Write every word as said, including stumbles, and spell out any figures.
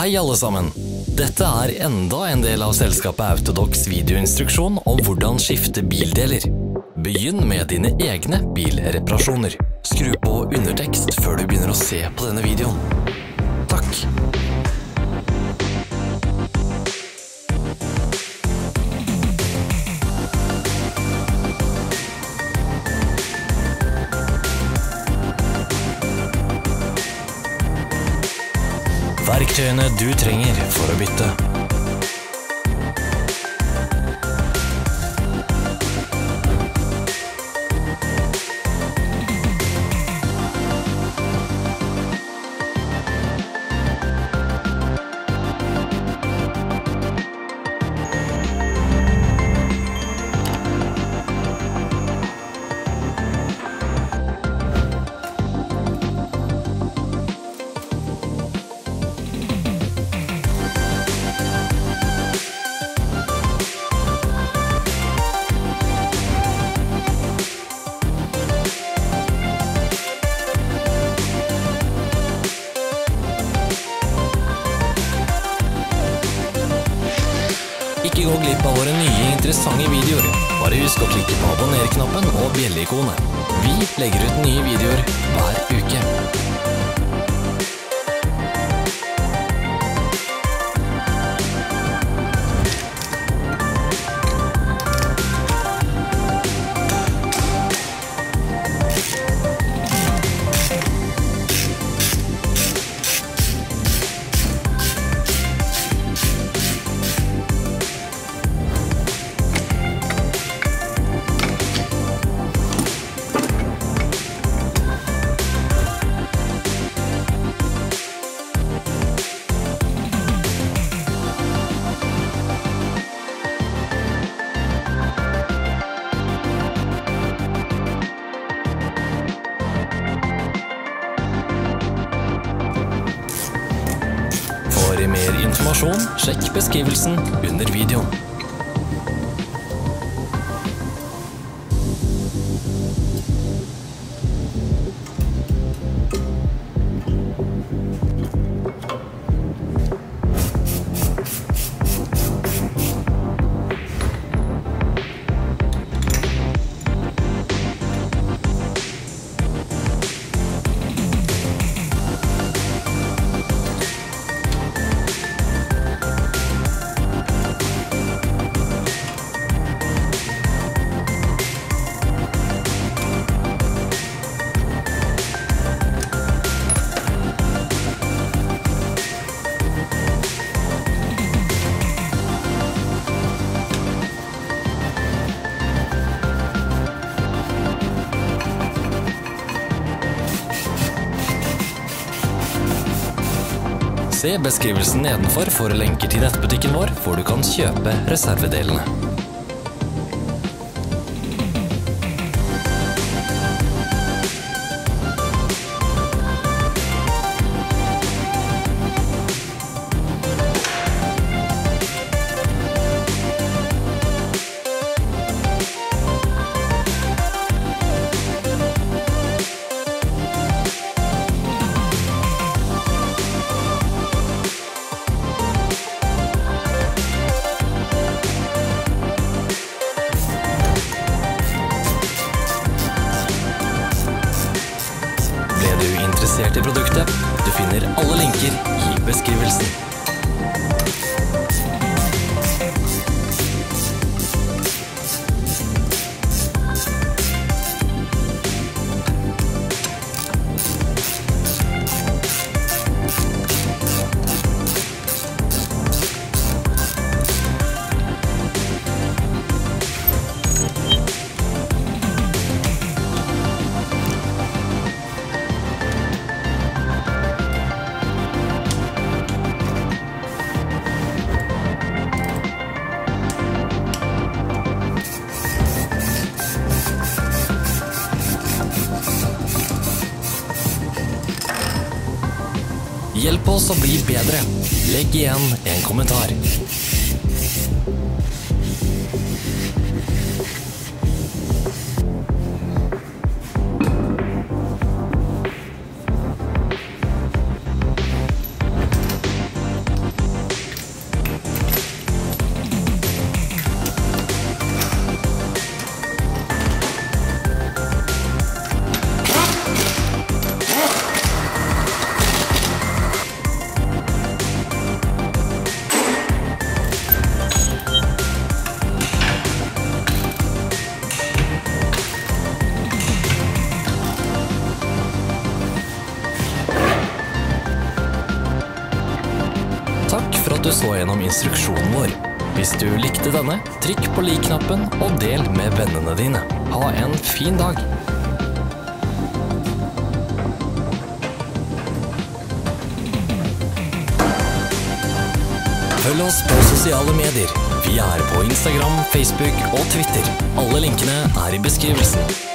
Hei alle sammen! Dette er enda en del av selskapet Autodocs videoinstruksjon om hvordan skifte bildeler. Begynn med dine egne bilreparasjoner. Skru på undertekst før du begynner å se på denne videoen. Takk! Verktøyene du trenger for å bytte. Ikke gå glipp av våre nye interessante videoer. Bare husk å klikke på abonner-knappen og bjelle-ikonet. Vi legger ut nye videoer hver uke. For mer informasjon, sjekk beskrivelsen under videoen. Se beskrivelsen nedenfor for lenker til nettbutikken vår, hvor du kan kjøpe reservedelene. Er du interessert i produktet? Du finner alle linker i beskrivelsen. Hjelp oss å bli bedre. Legg igjen en kommentar. at du så gjennom instruksjonen vår. Hvis du likte denne, trykk på like-knappen og del med vennene dine. Ha en fin dag! Følg oss på sosiale medier. Vi er på Instagram, Facebook og Twitter. Alle linkene er i beskrivelsen.